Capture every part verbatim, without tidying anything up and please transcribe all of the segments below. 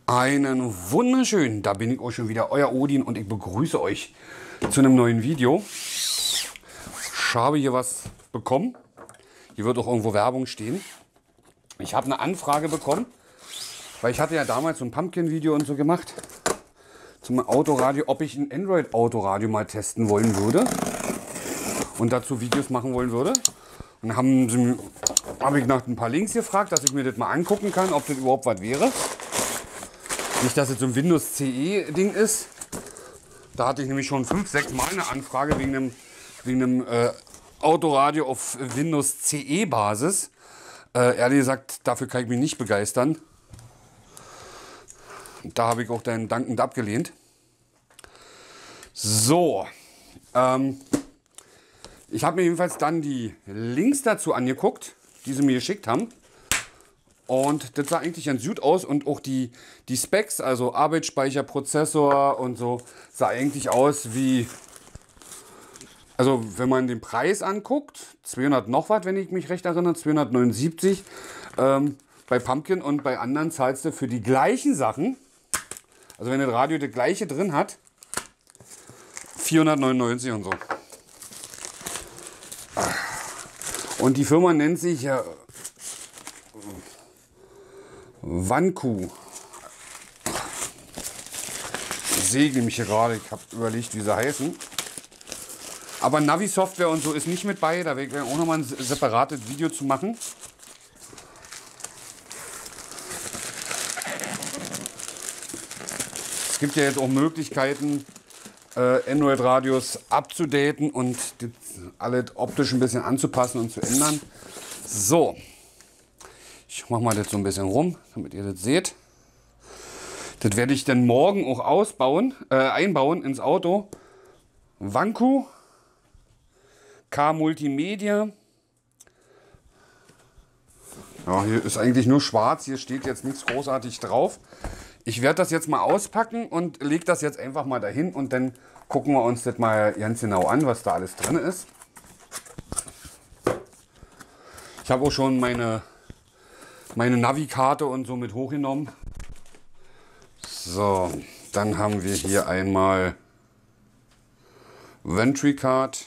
Einen wunderschönen, da bin ich auch schon wieder, euer Odin, und ich begrüße euch zu einem neuen Video. Ich habe hier was bekommen. Hier wird auch irgendwo Werbung stehen. Ich habe eine Anfrage bekommen, weil ich hatte ja damals so ein Pumpkin-Video und so gemacht zum Autoradio, ob ich ein Android-Autoradio mal testen wollen würde und dazu Videos machen wollen würde. Und dann haben sie, habe ich nach ein paar Links gefragt, dass ich mir das mal angucken kann, ob das überhaupt was wäre. Nicht, dass es so ein Windows C E-Ding ist. Da hatte ich nämlich schon fünf, sechs Mal eine Anfrage wegen einem, wegen einem äh, Autoradio auf Windows C E-Basis. Äh, ehrlich gesagt, dafür kann ich mich nicht begeistern. Da habe ich auch dann dankend abgelehnt. So. Ähm, ich habe mir jedenfalls dann die Links dazu angeguckt, die sie mir geschickt haben. Und das sah eigentlich ganz gut aus und auch die, die Specs, also Arbeitsspeicher, Prozessor und so, sah eigentlich aus wie, also wenn man den Preis anguckt, zweihundert noch was, wenn ich mich recht erinnere, zweihundertneunundsiebzig ähm, bei Pumpkin, und bei anderen zahlst du für die gleichen Sachen, also wenn das Radio das gleiche drin hat, vierhundertneunundneunzig und so. Und die Firma nennt sich äh, Wanku. Ich segle mich hier gerade, ich habe überlegt, wie sie heißen. Aber Navi-Software und so ist nicht mit bei, da werde ich auch nochmal ein separates Video zu machen. Es gibt ja jetzt auch Möglichkeiten, äh, Android-Radios abzudaten und alles optisch ein bisschen anzupassen und zu ändern. So. Ich mache mal das so ein bisschen rum, damit ihr das seht. Das werde ich dann morgen auch ausbauen, äh, einbauen ins Auto. Wanku, K Multimedia. Ja, hier ist eigentlich nur schwarz, hier steht jetzt nichts großartig drauf. Ich werde das jetzt mal auspacken und lege das jetzt einfach mal dahin und dann gucken wir uns das mal ganz genau an, was da alles drin ist. Ich habe auch schon meine meine Navi-Karte und so mit hochgenommen. So, dann haben wir hier einmal Ventry Card.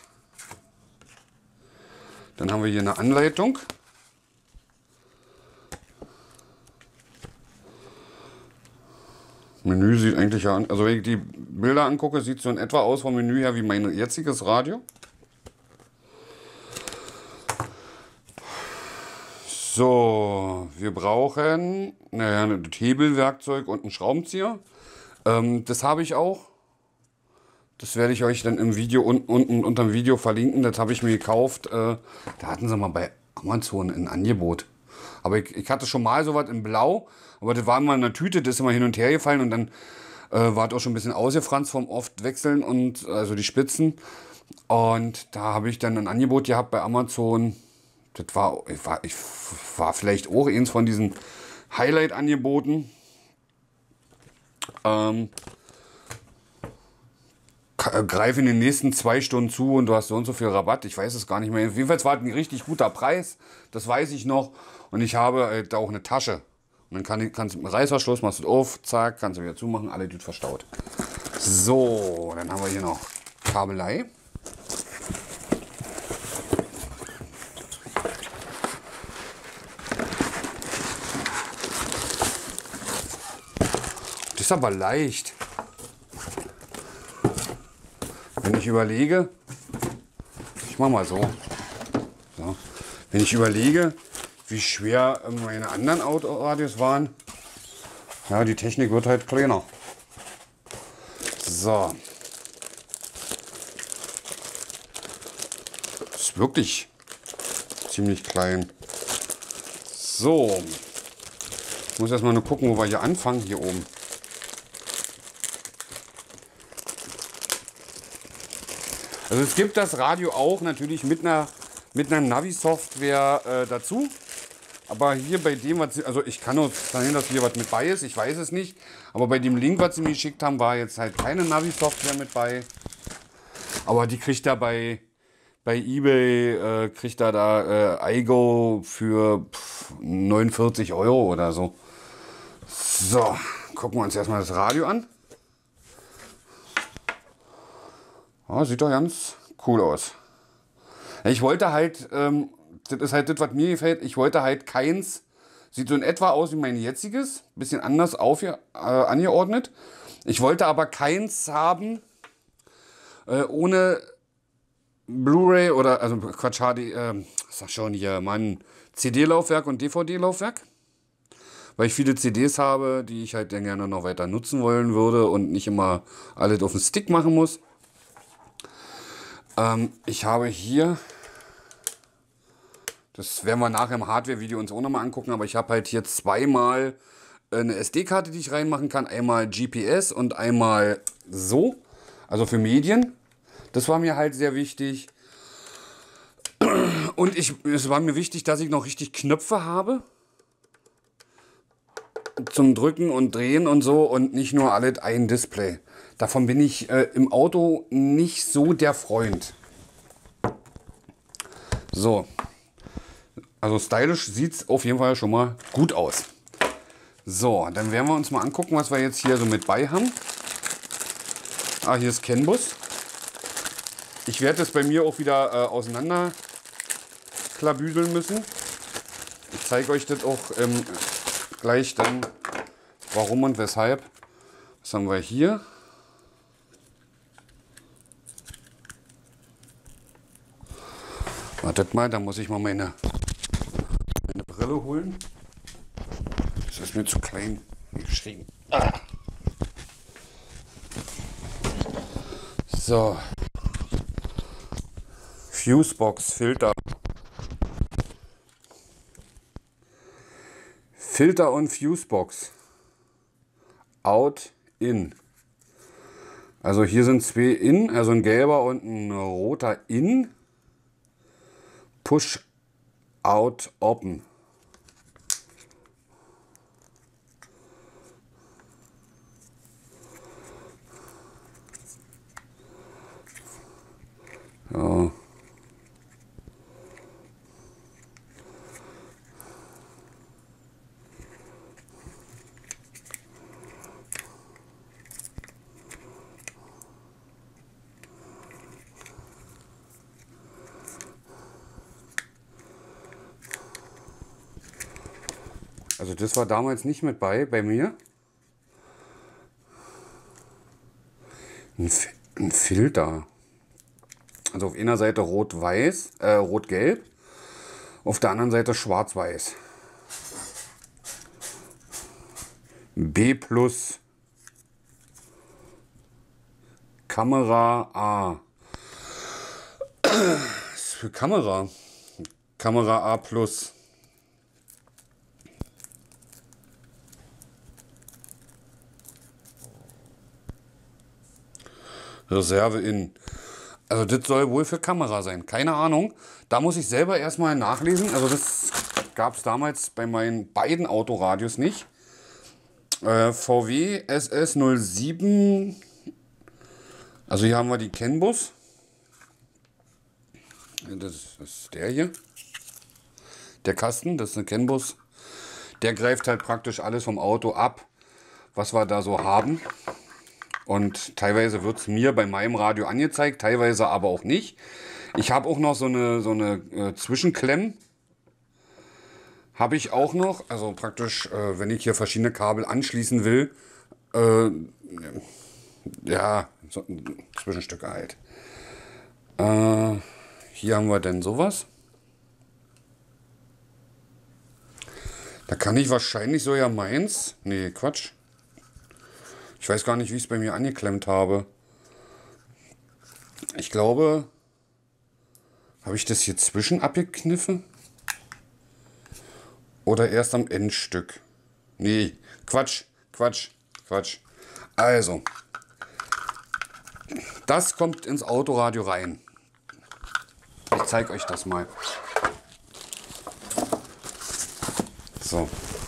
Dann haben wir hier eine Anleitung. Menü sieht eigentlich ja, also wenn ich die Bilder angucke, sieht es so in etwa aus vom Menü her wie mein jetziges Radio. So, wir brauchen naja, ein Hebelwerkzeug und ein Schraubenzieher. Ähm, das habe ich auch. Das werde ich euch dann im Video unten, unten unter dem Video verlinken. Das habe ich mir gekauft. Äh, da hatten sie mal bei Amazon ein Angebot. Aber ich, ich hatte schon mal sowas in Blau. Aber das war mal in einer Tüte, das ist immer hin und her gefallen. Und dann äh, war es auch schon ein bisschen ausgefranst vom oft wechseln und also die Spitzen. Und da habe ich dann ein Angebot gehabt bei Amazon. Das war, ich war, ich war vielleicht auch eins von diesen Highlight-Angeboten. Ähm, greif in den nächsten zwei Stunden zu und du hast so und so viel Rabatt. Ich weiß es gar nicht mehr. Jedenfalls war es ein richtig guter Preis. Das weiß ich noch. Und ich habe äh, da auch eine Tasche. Und dann kann ich, kannst du mit dem Reißverschluss, machst du auf, zack, kannst du wieder zumachen, alle gut verstaut. So, dann haben wir hier noch Kabelei. Das ist aber leicht. Wenn ich überlege, ich mache mal so. so. Wenn ich überlege, wie schwer meine anderen Autoradios waren, ja, die Technik wird halt kleiner. So. Ist wirklich ziemlich klein. So. Ich muss erstmal nur gucken, wo wir hier anfangen, hier oben. Also es gibt das Radio auch natürlich mit einer, mit einer Navi-Software äh, dazu. Aber hier bei dem, was sie, also ich kann nur sagen, dass hier was mit bei ist, ich weiß es nicht. Aber bei dem Link, was sie mir geschickt haben, war jetzt halt keine Navi-Software mit bei. Aber die kriegt er bei, bei eBay, äh, kriegt er da äh, iGo für pff, neunundvierzig Euro oder so. So, gucken wir uns erstmal das Radio an. Ja, sieht doch ganz cool aus. Ich wollte halt, ähm, das ist halt das, was mir gefällt, ich wollte halt keins, sieht so in etwa aus wie mein jetziges, bisschen anders aufge, äh, angeordnet. Ich wollte aber keins haben äh, ohne Blu-ray oder, also Quatsch, H D, äh, sag schon hier, Mann, C D-Laufwerk und D V D-Laufwerk. Weil ich viele C Ds habe, die ich halt dann gerne noch weiter nutzen wollen würde und nicht immer alles auf den Stick machen muss. Ähm, ich habe hier, das werden wir nachher im Hardware-Video uns auch nochmal angucken, aber ich habe halt hier zweimal eine S D-Karte, die ich reinmachen kann. Einmal G P S und einmal so, also für Medien. Das war mir halt sehr wichtig. Und ich, es war mir wichtig, dass ich noch richtig Knöpfe habe. Zum Drücken und Drehen und so und nicht nur alles ein Display. Davon bin ich äh, im Auto nicht so der Freund. So. Also stylisch sieht es auf jeden Fall schon mal gut aus. So, dann werden wir uns mal angucken, was wir jetzt hier so mit bei haben. Ah, hier ist CAN Bus. Ich werde das bei mir auch wieder äh, auseinander klabüseln müssen. Ich zeige euch das auch ähm, gleich dann, warum und weshalb. Was haben wir hier? Wartet mal, da muss ich mal meine, meine Brille holen. Das ist mir zu klein geschrieben. Ah. So. Fusebox Filter. Filter und Fusebox. Out, in. Also hier sind zwei in, also ein gelber und ein roter in. Push, out, open. Ja. Also das war damals nicht mit bei, bei mir. Ein, F ein Filter. Also auf einer Seite rot-weiß, äh, rot-gelb, auf der anderen Seite schwarz-weiß. B plus. Kamera A. Was ist für Kamera? Kamera A plus. Reserve in. Also das soll wohl für Kamera sein. Keine Ahnung. Da muss ich selber erstmal nachlesen. Also das gab es damals bei meinen beiden Autoradios nicht. Äh, V W S S null sieben. Also hier haben wir die CAN Bus. Das ist der hier. Der Kasten, das ist eine CAN Bus. Der greift halt praktisch alles vom Auto ab, was wir da so haben. Und teilweise wird es mir bei meinem Radio angezeigt, teilweise aber auch nicht. Ich habe auch noch so eine, so eine äh, Zwischenklemm. Habe ich auch noch. Also praktisch, äh, wenn ich hier verschiedene Kabel anschließen will. Äh, ja, so Zwischenstücke halt. Äh, hier haben wir denn sowas. Da kann ich wahrscheinlich so ja meins. Nee, Quatsch. Ich weiß gar nicht, wie ich es bei mir angeklemmt habe. Ich glaube, habe ich das hier zwischen abgekniffen? Oder erst am Endstück? Nee, Quatsch, Quatsch, Quatsch. Also, das kommt ins Autoradio rein. Ich zeige euch das mal. So.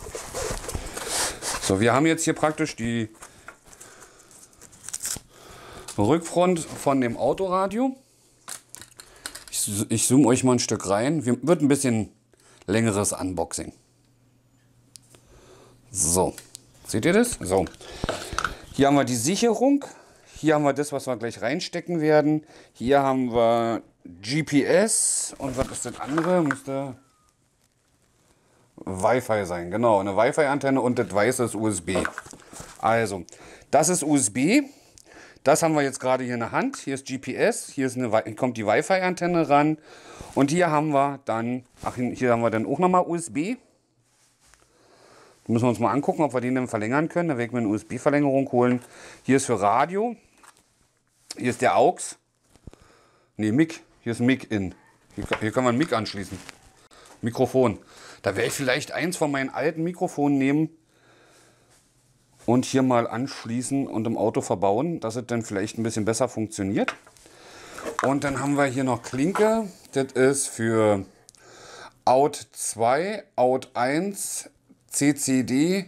So, wir haben jetzt hier praktisch die Rückfront von dem Autoradio. Ich, ich zoome euch mal ein Stück rein. Wird ein bisschen längeres Unboxing. So. Seht ihr das? So. Hier haben wir die Sicherung. Hier haben wir das, was wir gleich reinstecken werden. Hier haben wir G P S. Und was ist das andere? Müsste Wi-Fi sein. Genau, eine Wi-Fi-Antenne und das weiße ist U S B. Also, das ist U S B. Das haben wir jetzt gerade hier in der Hand. Hier ist G P S. Hier, ist eine, hier kommt die Wi-Fi-Antenne ran. Und hier haben wir dann, ach, hier haben wir dann auch nochmal U S B. Da müssen wir uns mal angucken, ob wir den dann verlängern können. Da werden wir eine U S B-Verlängerung holen. Hier ist für Radio. Hier ist der A U X. Ne, Mic. Hier ist Mic in. Hier, hier kann man Mic anschließen. Mikrofon. Da werde ich vielleicht eins von meinen alten Mikrofonen nehmen und hier mal anschließen und im Auto verbauen, dass es dann vielleicht ein bisschen besser funktioniert. Und dann haben wir hier noch Klinke. Das ist für Out zwei, Out eins, C C D,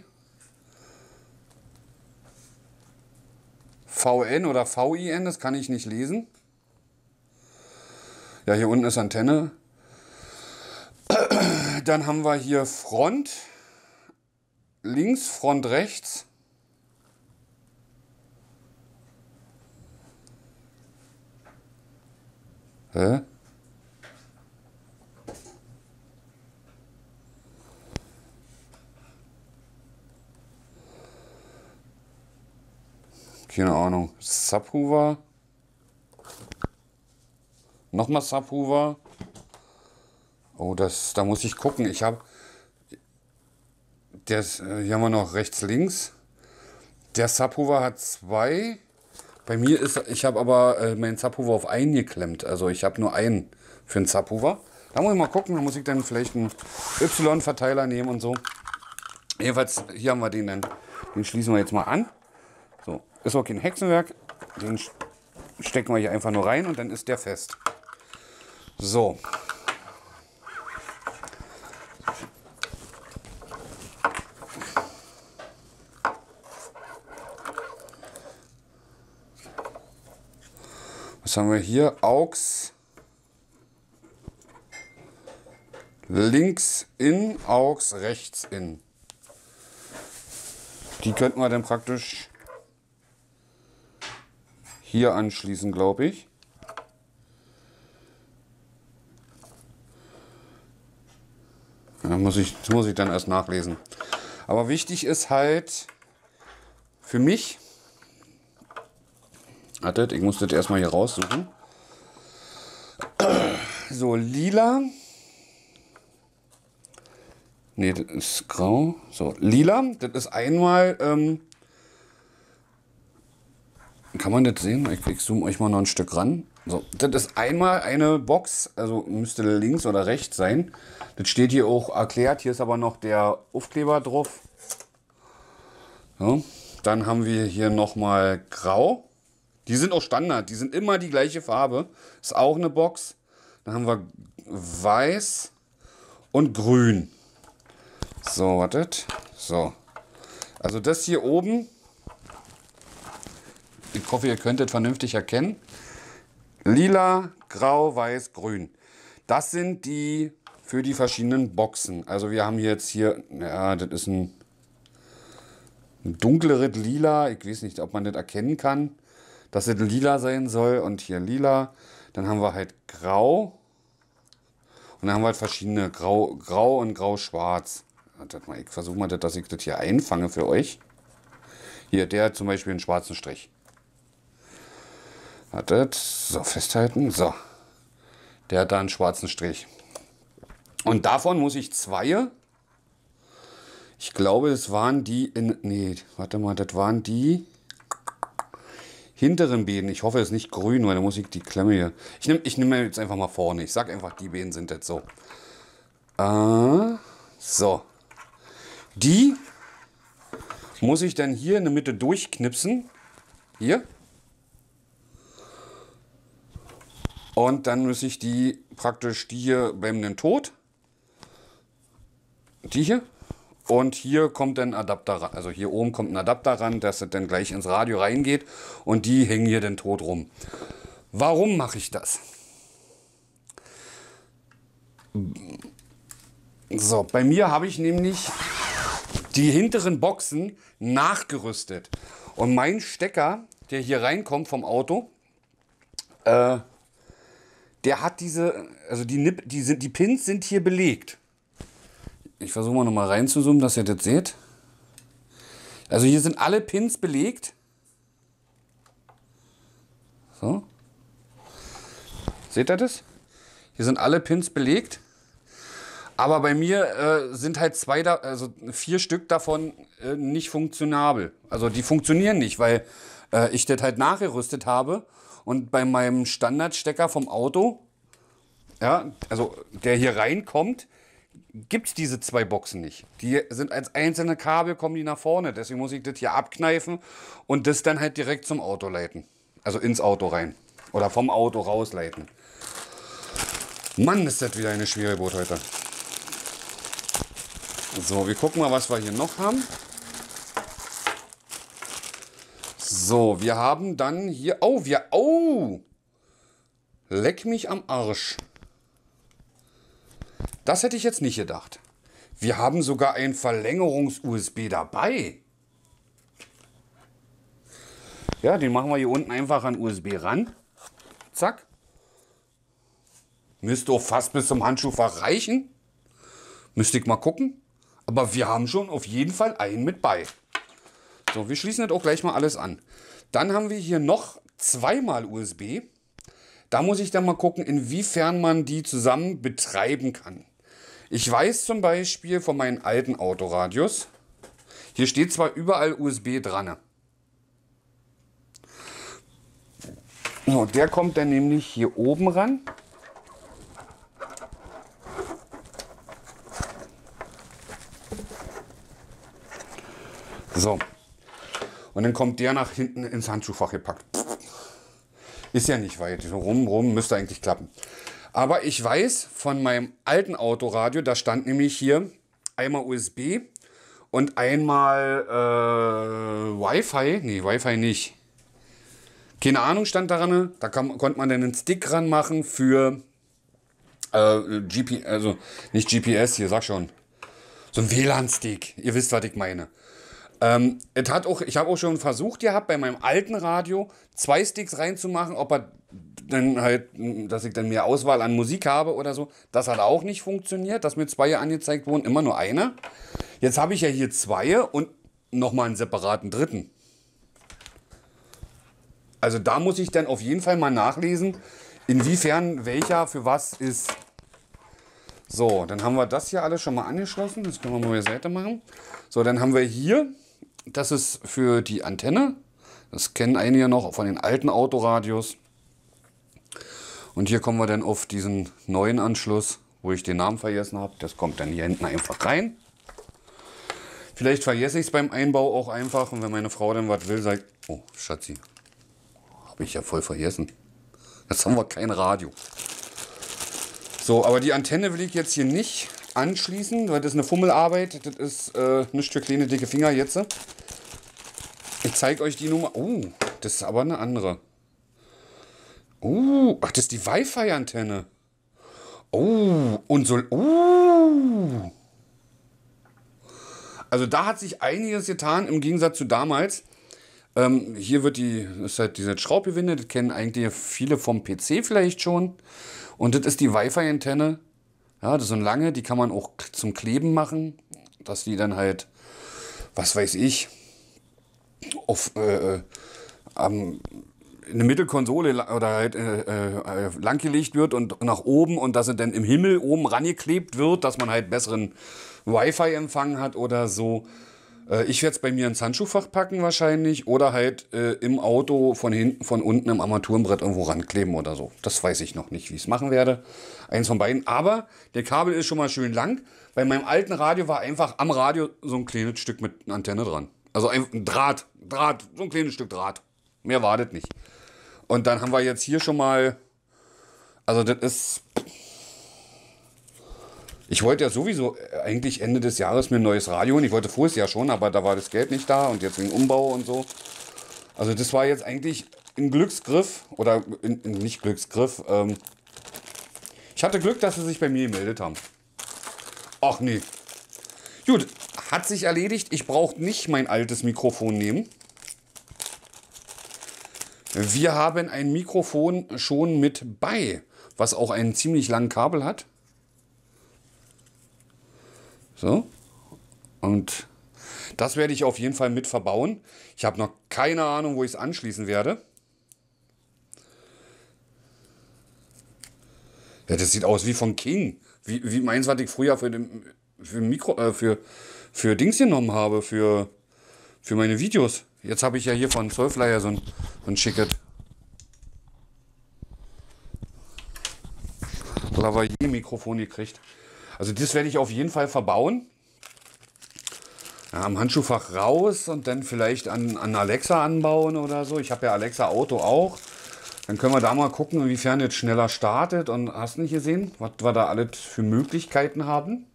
V N oder V I N, das kann ich nicht lesen. Ja, hier unten ist Antenne. Dann haben wir hier Front, links, Front, rechts. Hä? Keine Ahnung. Subwoofer. Nochmal Subwoofer. Oh, das, da muss ich gucken. Ich habe, der, hier haben wir noch rechts, links. Der Subwoofer hat zwei. Bei mir ist, ich habe aber äh, meinen Subwoofer auf einen geklemmt. Also ich habe nur einen für einen Subwoofer. Da muss ich mal gucken. Da muss ich dann vielleicht einen Y-Verteiler nehmen und so. Jedenfalls, hier haben wir den dann. Den schließen wir jetzt mal an. So, ist auch kein Hexenwerk. Den stecken wir hier einfach nur rein und dann ist der fest. So. Was haben wir hier? A U X. Links in, A U X rechts in. Die könnten wir dann praktisch hier anschließen, glaube ich. Da muss ich, das muss ich dann erst nachlesen. Aber wichtig ist halt für mich, wartet, ich muss das erstmal hier raussuchen. So, lila. Ne, das ist grau. So, lila, das ist einmal, ähm, kann man das sehen? Ich, ich zoome euch mal noch ein Stück ran. So, das ist einmal eine Box, also müsste links oder rechts sein. Das steht hier auch erklärt. Hier ist aber noch der Aufkleber drauf. So, dann haben wir hier nochmal grau. Die sind auch Standard, die sind immer die gleiche Farbe. Ist auch eine Box. Dann haben wir weiß und grün. So, wartet. So. Also das hier oben, ich hoffe, ihr könnt es vernünftig erkennen. Lila, grau, weiß, grün. Das sind die für die verschiedenen Boxen. Also wir haben jetzt hier, ja, das ist ein, ein dunkleres Lila. Ich weiß nicht, ob man das erkennen kann, dass es lila sein soll. Und hier lila. Dann haben wir halt grau. Und dann haben wir halt verschiedene grau, grau und grau-schwarz. Ich versuche mal, dass ich das hier einfange für euch. Hier, der hat zum Beispiel einen schwarzen Strich. Wartet, so festhalten. So, der hat da einen schwarzen Strich. Und davon muss ich zwei. Ich glaube, das waren die in. Nee, warte mal, das waren die hinteren Beinen. Ich hoffe, es ist nicht grün, weil da muss ich die Klemme hier. Ich nehme ich nehm jetzt einfach mal vorne. Ich sag einfach, die Beinen sind jetzt so. Äh, so. Die muss ich dann hier in der Mitte durchknipsen. Hier. Und dann muss ich die praktisch, die hier beim den Tod. Die hier. Und hier kommt ein Adapter ran. Also hier oben kommt ein Adapter ran, dass es dann gleich ins Radio reingeht. Und die hängen hier dann tot rum. Warum mache ich das? So, bei mir habe ich nämlich die hinteren Boxen nachgerüstet. Und mein Stecker, der hier reinkommt vom Auto, äh, der hat diese, also die, Nip, die, sind, die Pins sind hier belegt. Ich versuche mal nochmal reinzuzoomen, dass ihr das seht. Also hier sind alle Pins belegt. So. Seht ihr das? Hier sind alle Pins belegt. Aber bei mir äh, sind halt zwei, da, also vier Stück davon äh, nicht funktionabel. Also die funktionieren nicht, weil äh, ich das halt nachgerüstet habe. Und bei meinem Standardstecker vom Auto, ja, also der hier reinkommt, gibt es diese zwei Boxen nicht. Die sind als einzelne Kabel, kommen die nach vorne. Deswegen muss ich das hier abkneifen und das dann halt direkt zum Auto leiten. Also ins Auto rein. Oder vom Auto rausleiten. Mann, ist das wieder eine schwere Geburt heute. So, wir gucken mal, was wir hier noch haben. So, wir haben dann hier... Oh, wir... Oh! Leck mich am Arsch. Das hätte ich jetzt nicht gedacht. Wir haben sogar ein Verlängerungs-U S B dabei. Ja, den machen wir hier unten einfach an U S B ran. Zack. Müsste auch fast bis zum Handschuhfach reichen. Müsste ich mal gucken. Aber wir haben schon auf jeden Fall einen mit bei. So, wir schließen das auch gleich mal alles an. Dann haben wir hier noch zweimal U S B. Da muss ich dann mal gucken, inwiefern man die zusammen betreiben kann. Ich weiß zum Beispiel von meinen alten Autoradios, hier steht zwar überall U S B dran. So, der kommt dann nämlich hier oben ran. So. Und dann kommt der nach hinten ins Handschuhfach gepackt. Ist ja nicht weit. So rum, rum müsste eigentlich klappen. Aber ich weiß von meinem alten Autoradio, da stand nämlich hier einmal U S B und einmal äh, Wi-Fi. Nee, Wi-Fi nicht. Keine Ahnung, stand daran. Da kann, konnte man dann einen Stick ranmachen für äh, G P S, also nicht G P S, hier sag schon. So ein W L A N-Stick. Ihr wisst, was ich meine. Ähm, es hat auch, ich habe auch schon versucht gehabt, bei meinem alten Radio zwei Sticks reinzumachen, ob er dann halt, dass ich dann mehr Auswahl an Musik habe oder so. Das hat auch nicht funktioniert, dass mir zwei angezeigt wurden, immer nur einer. Jetzt habe ich ja hier zwei und nochmal einen separaten dritten. Also da muss ich dann auf jeden Fall mal nachlesen, inwiefern welcher für was ist. So, dann haben wir das hier alles schon mal angeschlossen. Das können wir mal beiseite machen. So, dann haben wir hier, das ist für die Antenne. Das kennen einige noch von den alten Autoradios. Und hier kommen wir dann auf diesen neuen Anschluss, wo ich den Namen vergessen habe. Das kommt dann hier hinten einfach rein. Vielleicht vergesse ich es beim Einbau auch einfach. Und wenn meine Frau dann was will, sagt, oh Schatzi, habe ich ja voll vergessen. Jetzt haben wir kein Radio. So, aber die Antenne will ich jetzt hier nicht anschließen, weil das ist eine Fummelarbeit. Das ist äh, nicht für kleine, dicke Finger jetzt. Ich zeige euch die Nummer. Oh, das ist aber eine andere. Oh, ach, das ist die Wi-Fi-Antenne. Oh, und so. Oh. Also da hat sich einiges getan im Gegensatz zu damals. Ähm, hier wird die, das ist halt diese Schraubgewinde, das kennen eigentlich viele vom P C vielleicht schon. Und das ist die Wi-Fi-Antenne. Ja, das ist so eine lange, die kann man auch zum Kleben machen, dass die dann halt, was weiß ich, auf äh, ähm, eine Mittelkonsole oder halt äh, äh, langgelegt wird und nach oben und dass sie dann im Himmel oben rangeklebt wird, dass man halt besseren Wi-Fi-Empfang hat oder so. Äh, ich werde es bei mir ins Handschuhfach packen wahrscheinlich oder halt äh, im Auto von hinten, von unten im Armaturenbrett irgendwo rankleben oder so. Das weiß ich noch nicht, wie ich es machen werde. Eins von beiden. Aber der Kabel ist schon mal schön lang. Bei meinem alten Radio war einfach am Radio so ein kleines Stück mit einer Antenne dran. Also ein Draht, Draht, so ein kleines Stück Draht. Mehr war das nicht. Und dann haben wir jetzt hier schon mal, also das ist, ich wollte ja sowieso eigentlich Ende des Jahres mir ein neues Radio holen. Ich wollte voriges Jahr schon, aber da war das Geld nicht da und jetzt wegen Umbau und so. Also das war jetzt eigentlich ein Glücksgriff oder in, in nicht Glücksgriff. Ähm, ich hatte Glück, dass sie sich bei mir gemeldet haben. Ach nee. Gut, hat sich erledigt. Ich brauche nicht mein altes Mikrofon nehmen. Wir haben ein Mikrofon schon mit bei, was auch einen ziemlich langen Kabel hat. So. Und das werde ich auf jeden Fall mit verbauen. Ich habe noch keine Ahnung, wo ich es anschließen werde. Ja, das sieht aus wie von King. Wie, wie meins, was ich früher für, den, für, Mikro, äh, für, für Dings genommen habe, für, für meine Videos. Jetzt habe ich ja hier von Soulflyer so ein, so ein schickes Lavalier-Mikrofon gekriegt. Also das werde ich auf jeden Fall verbauen. Ja, am Handschuhfach raus und dann vielleicht an, an Alexa anbauen oder so. Ich habe ja Alexa Auto auch. Dann können wir da mal gucken, inwiefern es schneller startet. Und hast du nicht gesehen, was wir da alles für Möglichkeiten haben?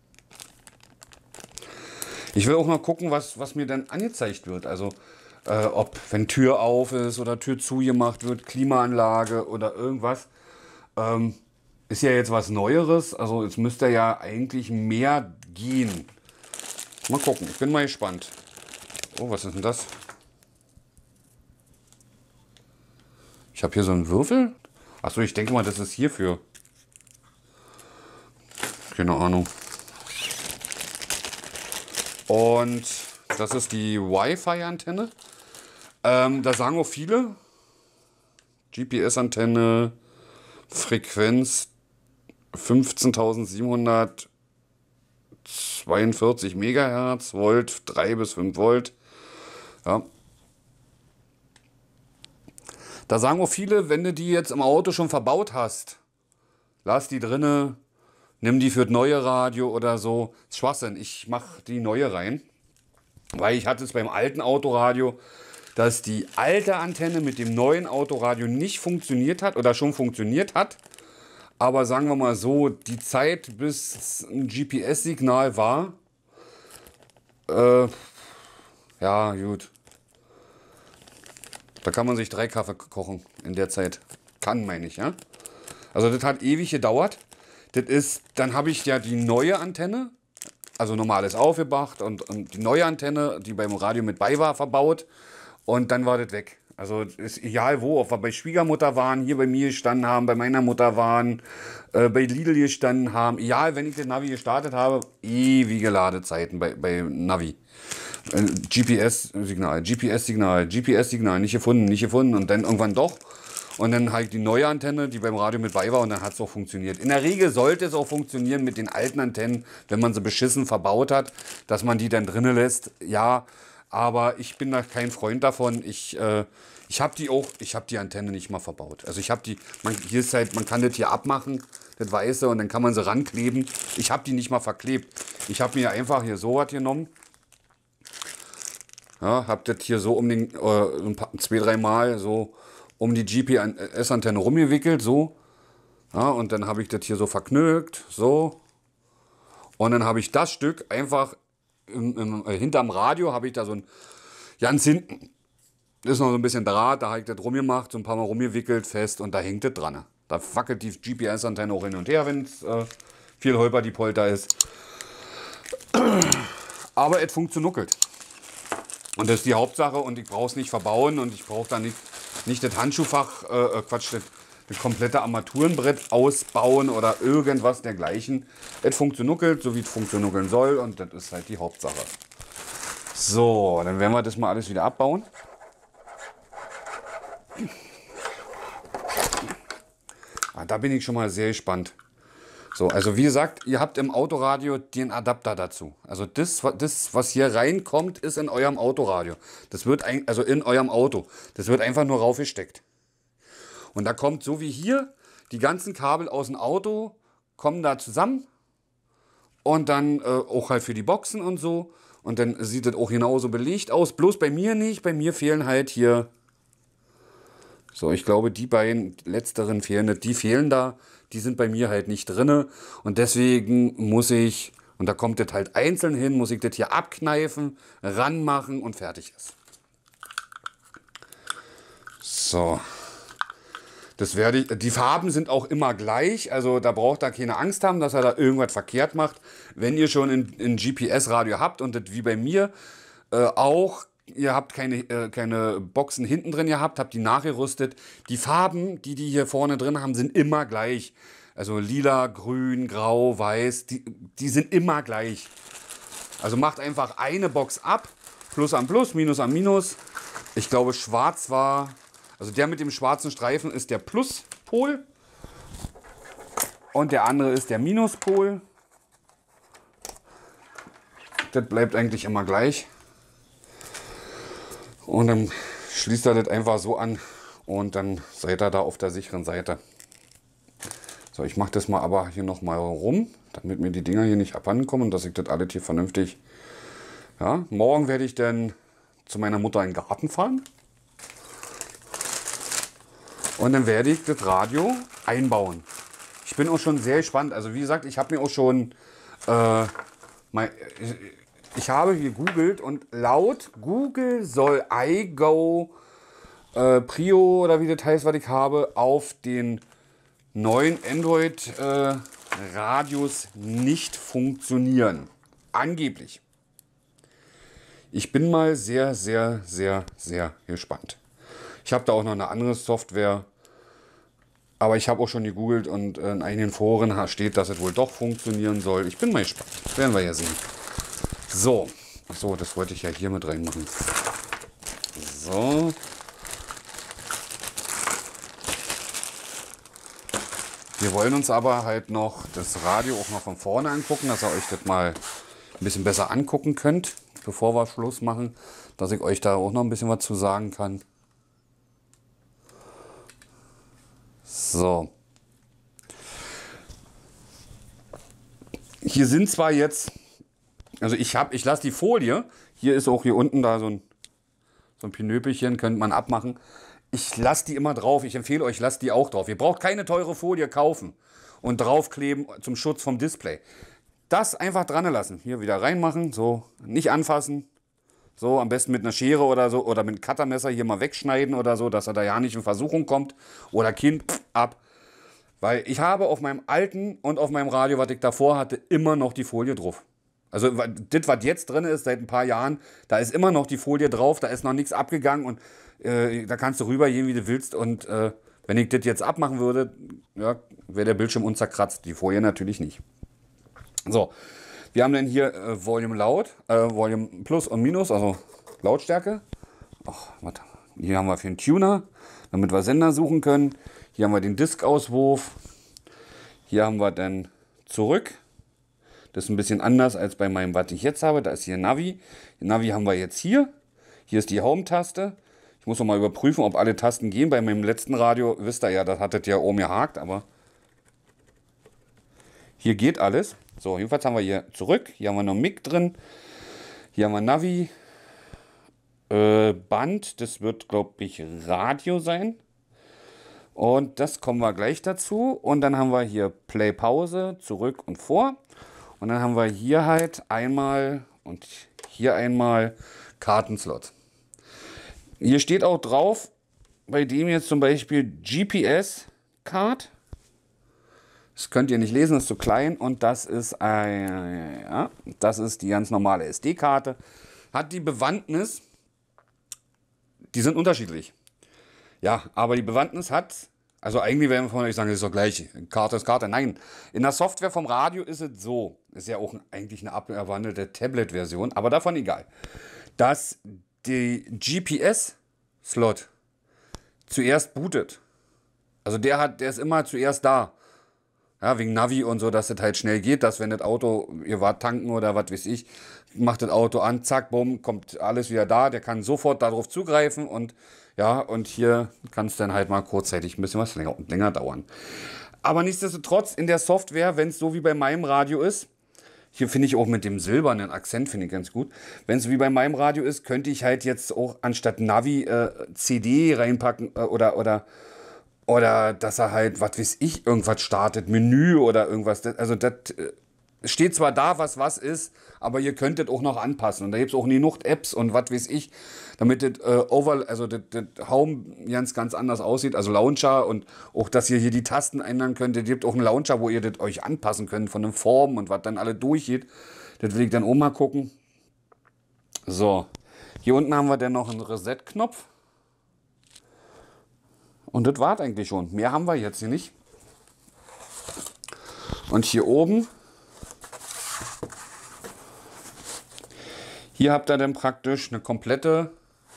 Ich will auch mal gucken, was, was mir dann angezeigt wird. Also äh, ob, wenn Tür auf ist oder Tür zugemacht wird, Klimaanlage oder irgendwas. Ähm, ist ja jetzt was Neueres. Also jetzt müsste ja eigentlich mehr gehen. Mal gucken, ich bin mal gespannt. Oh, was ist denn das? Ich habe hier so einen Würfel. Achso, ich denke mal, das ist hierfür. Keine Ahnung. Und das ist die Wi-Fi-Antenne. Ähm, da sagen auch viele, G P S-Antenne, Frequenz fünfzehntausendsiebenhundertzweiundvierzig Megahertz, Volt, drei bis fünf Volt. Ja. Da sagen auch viele, wenn du die jetzt im Auto schon verbaut hast, lass die drinne, nimm die für das neue Radio oder so. Das ist Schwachsinn, ich mache die neue rein. Weil ich hatte es beim alten Autoradio, dass die alte Antenne mit dem neuen Autoradio nicht funktioniert hat oder schon funktioniert hat. Aber sagen wir mal so, die Zeit, bis ein G P S-Signal war, äh, ja gut. Da kann man sich drei Kaffee kochen in der Zeit. Kann, meine ich, ja. Also das hat ewig gedauert. Das ist, dann habe ich ja die neue Antenne, also normales aufgebracht und, und die neue Antenne, die beim Radio mit bei war, verbaut. Und dann war das weg. Also ist egal wo, ob wir bei Schwiegermutter waren, hier bei mir gestanden haben, bei meiner Mutter waren, äh, bei Lidl gestanden haben. Egal, wenn ich das Navi gestartet habe, ewige Ladezeiten bei, bei Navi. G P S-Signal, G P S-Signal, G P S-Signal, nicht gefunden, nicht gefunden und dann irgendwann doch. Und dann halt die neue Antenne, die beim Radio mit bei war und dann hat es auch funktioniert. In der Regel sollte es auch funktionieren mit den alten Antennen, wenn man sie beschissen verbaut hat, dass man die dann drinnen lässt. Ja, aber ich bin da kein Freund davon. Ich, äh, ich habe die auch, ich habe die Antenne nicht mal verbaut. Also ich habe die, man, hier ist halt, man kann das hier abmachen, das Weiße, und dann kann man sie rankleben. Ich habe die nicht mal verklebt. Ich habe mir einfach hier so was genommen. Ja, hab das hier so um den, äh, ein paar, zwei, drei Mal so um die G P S-Antenne rumgewickelt, so. Ja, und dann habe ich das hier so verknögt, so. Und dann habe ich das Stück einfach im, im, äh, hinterm Radio, habe ich da so ein, ganz hinten, ist noch so ein bisschen Draht, da habe ich das rumgemacht, so ein paar Mal rumgewickelt, fest, und da hängt das dran. Da wackelt die G P S-Antenne auch hin und her, wenn es äh, viel holper die Polter ist. Aber es funktioniert. Und das ist die Hauptsache, und ich brauche es nicht verbauen und ich brauche da nicht, nicht das Handschuhfach, äh, Quatsch, das, das komplette Armaturenbrett ausbauen oder irgendwas dergleichen. Es funktioniert, so wie es funktionieren soll, und das ist halt die Hauptsache. So, dann werden wir das mal alles wieder abbauen. Ah, da bin ich schon mal sehr gespannt. So, also wie gesagt, ihr habt im Autoradio den Adapter dazu. Also das, das, was hier reinkommt, ist in eurem Autoradio. Das wird ein, also in eurem Auto. Das wird einfach nur raufgesteckt. Und da kommt, so wie hier, die ganzen Kabel aus dem Auto kommen da zusammen. Und dann äh, auch halt für die Boxen und so. Und dann sieht das auch genauso belegt aus. Bloß bei mir nicht. Bei mir fehlen halt hier... So, ich glaube, die beiden letzteren fehlen, die fehlen da, die sind bei mir halt nicht drinne, und deswegen muss ich, und da kommt das halt einzeln hin, muss ich das hier abkneifen, ranmachen und fertig ist. So, Das werde ich, die Farben sind auch immer gleich, also da braucht ihr keine Angst haben, dass er da irgendwas verkehrt macht. Wenn ihr schon ein, ein G P S-Radio habt und das wie bei mir äh, auch, ihr habt keine, äh, keine Boxen hinten drin gehabt, habt die nachgerüstet. Die Farben, die die hier vorne drin haben, sind immer gleich. Also lila, grün, grau, weiß, die, die sind immer gleich. Also macht einfach eine Box ab, Plus an Plus, Minus an Minus. Ich glaube, schwarz war... Also der mit dem schwarzen Streifen ist der Pluspol und der andere ist der Minuspol. Das bleibt eigentlich immer gleich. Und dann schließt er das einfach so an und dann seid ihr da auf der sicheren Seite. So, ich mache das mal aber hier noch mal rum, damit mir die Dinger hier nicht abhanden kommen und dass ich das alles hier vernünftig... Ja, morgen werde ich dann zu meiner Mutter in den Garten fahren. Und dann werde ich das Radio einbauen. Ich bin auch schon sehr gespannt. Also wie gesagt, ich habe mir auch schon... Äh, mein, ich, ich habe gegoogelt und laut Google soll iGo äh, Prio oder wie das heißt, was ich habe, auf den neuen Android-Radios äh, nicht funktionieren. Angeblich. Ich bin mal sehr, sehr, sehr, sehr gespannt. Ich habe da auch noch eine andere Software, aber ich habe auch schon gegoogelt und in einigen Foren steht, dass es wohl doch funktionieren soll. Ich bin mal gespannt. Das werden wir ja sehen. So, so, das wollte ich ja hier mit reinmachen. So. Wir wollen uns aber halt noch das Radio auch noch von vorne angucken, dass ihr euch das mal ein bisschen besser angucken könnt, bevor wir Schluss machen, dass ich euch da auch noch ein bisschen was zu sagen kann. So. Hier sind zwar jetzt, also ich habe, ich lasse die Folie, hier ist auch hier unten da so ein, so ein Pinöpelchen, könnte man abmachen. Ich lasse die immer drauf, ich empfehle euch, lasst die auch drauf. Ihr braucht keine teure Folie kaufen und draufkleben zum Schutz vom Display. Das einfach dran lassen, hier wieder reinmachen, so, nicht anfassen. So, am besten mit einer Schere oder so oder mit einem Cuttermesser hier mal wegschneiden oder so, dass er da ja nicht in Versuchung kommt. Oder Kind, pff, ab. Weil ich habe auf meinem alten und auf meinem Radio, was ich davor hatte, immer noch die Folie drauf. Also das, was jetzt drin ist, seit ein paar Jahren, da ist immer noch die Folie drauf, da ist noch nichts abgegangen und äh, da kannst du rübergehen, wie du willst. Und äh, wenn ich das jetzt abmachen würde, ja, wäre der Bildschirm unzerkratzt. Die Folie natürlich nicht. So. Wir haben dann hier äh, Volume laut, äh, Volume Plus und Minus, also Lautstärke. Ach, warte. Hier haben wir für den Tuner, damit wir Sender suchen können. Hier haben wir den Disk-Auswurf. Hier haben wir dann zurück. Das ist ein bisschen anders als bei meinem, was ich jetzt habe. Da ist hier Navi. Die Navi haben wir jetzt hier. Hier ist die Home-Taste. Ich muss noch mal überprüfen, ob alle Tasten gehen. Bei meinem letzten Radio, wisst ihr ja, das hat das ja oben gehakt, aber hier geht alles. So, jedenfalls haben wir hier zurück. Hier haben wir noch Mic drin. Hier haben wir Navi. Äh, Band, das wird, glaube ich, Radio sein. Und das kommen wir gleich dazu. Und dann haben wir hier Play, Pause, zurück und vor. Und dann haben wir hier halt einmal und hier einmal Kartenslot. Hier steht auch drauf, bei dem jetzt zum Beispiel G P S-Card. Das könnt ihr nicht lesen, das ist zu klein. Und das ist, ein, ja, das ist die ganz normale S D-Karte. Hat die Bewandtnis, die sind unterschiedlich. Ja, aber die Bewandtnis hat, also eigentlich werden wir von euch sagen, das ist doch gleich, Karte ist Karte. Nein, in der Software vom Radio ist es so, ist ja auch eigentlich eine abgewandelte Tablet-Version, aber davon egal, dass die G P S-Slot zuerst bootet. Also der hat, der ist immer zuerst da. Ja, wegen Navi und so, dass das halt schnell geht, dass wenn das Auto, ihr wart tanken oder was weiß ich, macht das Auto an, zack, bumm, kommt alles wieder da, der kann sofort darauf zugreifen und ja, und hier kann es dann halt mal kurzzeitig ein bisschen was länger und länger dauern. Aber nichtsdestotrotz in der Software, wenn es so wie bei meinem Radio ist, hier finde ich auch mit dem silbernen Akzent, finde ich ganz gut, wenn es wie bei meinem Radio ist, könnte ich halt jetzt auch anstatt Navi äh, C D reinpacken äh, oder, oder Oder dass er halt, was weiß ich, irgendwas startet, Menü oder irgendwas. Also das es steht zwar da, was was ist, aber ihr könntet auch noch anpassen. Und da gibt es auch genug Apps und was weiß ich, damit das äh, Over, also das, das Home ganz, ganz anders aussieht. Also Launcher und auch, dass ihr hier die Tasten ändern könnt. Es gibt auch einen Launcher, wo ihr das euch anpassen könnt von den Formen und was dann alle durchgeht. Das will ich dann auch mal gucken. So, hier unten haben wir dann noch einen Reset-Knopf. Und das war's eigentlich schon. Mehr haben wir jetzt hier nicht. Und hier oben, hier habt ihr dann praktisch eine komplette,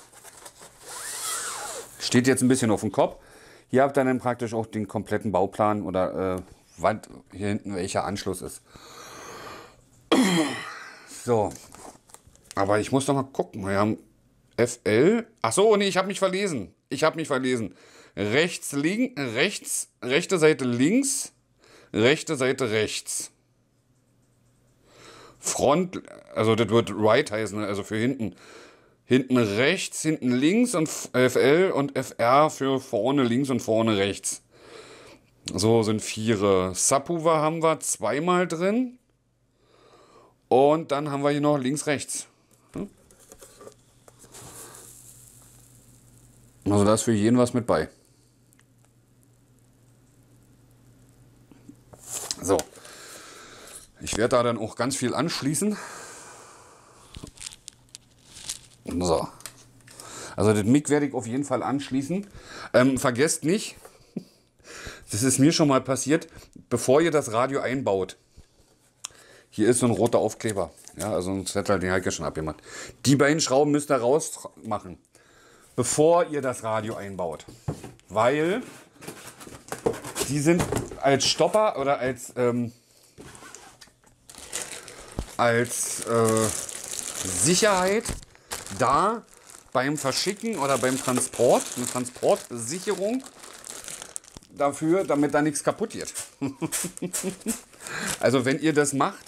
steht jetzt ein bisschen auf dem Kopf, hier habt ihr dann praktisch auch den kompletten Bauplan oder äh, was hier hinten welcher Anschluss ist. So, aber ich muss doch mal gucken, wir haben F L, ach so, nee, ich habe mich verlesen, ich habe mich verlesen. Rechts, links, rechts, rechte Seite links, rechte Seite rechts. Front, also das wird right heißen, also für hinten. Hinten rechts, hinten links und F L und F R für vorne links und vorne rechts. So sind vier. Subwoofer haben wir zweimal drin. Und dann haben wir hier noch links, rechts. Also da ist für jeden was mit bei. So, ich werde da dann auch ganz viel anschließen. So, also das Mic werde ich auf jeden Fall anschließen. Ähm, vergesst nicht, das ist mir schon mal passiert, bevor ihr das Radio einbaut. Hier ist so ein roter Aufkleber. Ja, also ein Zettel, den habe ich ja schon abgemacht. Die beiden Schrauben müsst ihr rausmachen, bevor ihr das Radio einbaut. Weil die sind als Stopper oder als, ähm, als äh, Sicherheit da beim Verschicken oder beim Transport, eine Transportsicherung dafür, damit da nichts kaputt geht. Also wenn ihr das macht,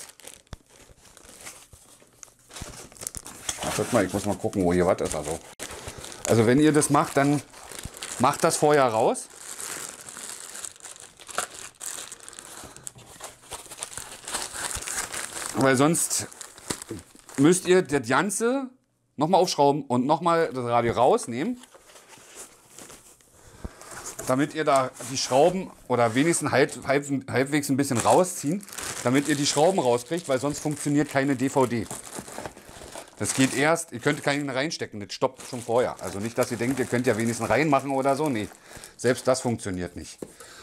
warte mal, ich muss mal gucken, wo hier was ist. Also, also wenn ihr das macht, dann macht das vorher raus. Weil sonst müsst ihr das Ganze nochmal aufschrauben und nochmal das Radio rausnehmen, damit ihr da die Schrauben oder wenigstens halb, halb, halbwegs ein bisschen rausziehen, damit ihr die Schrauben rauskriegt, weil sonst funktioniert keine D V D. Das geht erst, ihr könnt keinen reinstecken, das stoppt schon vorher. Also nicht, dass ihr denkt, ihr könnt ja wenigstens reinmachen oder so. Nee, selbst das funktioniert nicht.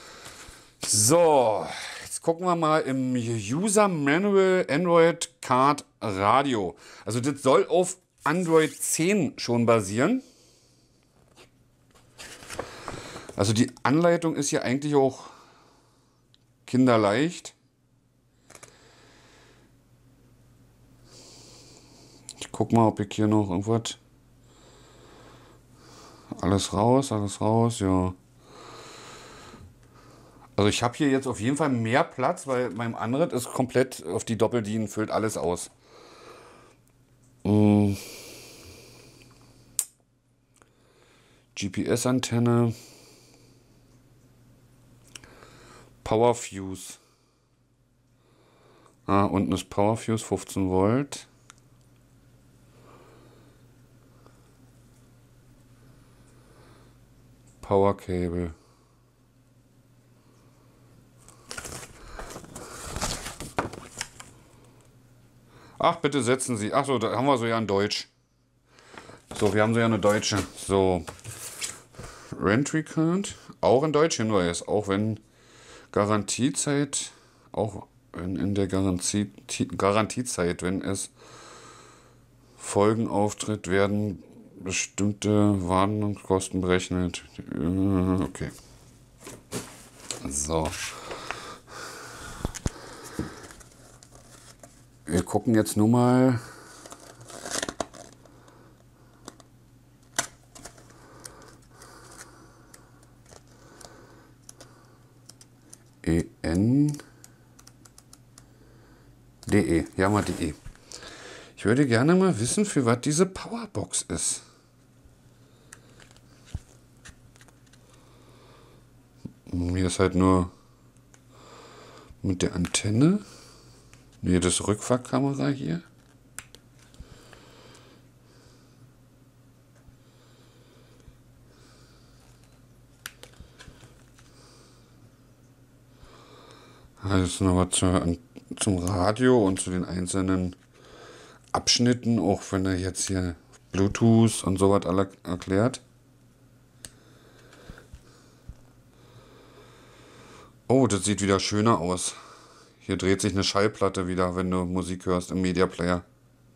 So, jetzt gucken wir mal im User Manual Android Card Radio. Also das soll auf Android zehn schon basieren. Also die Anleitung ist hier eigentlich auch kinderleicht. Ich guck mal, ob ich hier noch irgendwas... Alles raus, alles raus, ja. Also ich habe hier jetzt auf jeden Fall mehr Platz, weil mein anderes ist komplett auf die Doppel-D I N, füllt alles aus. Hm. G P S-Antenne. Power Fuse. Ah, unten ist Power Fuse, fünfzehn Volt. Power Cable. Ach, bitte setzen Sie. Ach so, da haben wir so ja in Deutsch. So, wir haben so ja eine deutsche. So. Rentry Card. Auch in Deutsch Hinweis. Auch wenn Garantiezeit. Auch wenn in der Garantie, Garantiezeit, wenn es Folgen auftritt, werden bestimmte Warnungskosten berechnet. Okay. So. Wir gucken jetzt nur mal. E N D E. Ja, mal D E. Ich würde gerne mal wissen, für was diese Powerbox ist. Hier ist halt nur mit der Antenne. Nee, das Rückfahrkamera hier. Also noch was zu, zum Radio und zu den einzelnen Abschnitten, auch wenn er jetzt hier Bluetooth und sowas alle erklärt. Oh, das sieht wieder schöner aus. Hier dreht sich eine Schallplatte wieder, wenn du Musik hörst im Media Player.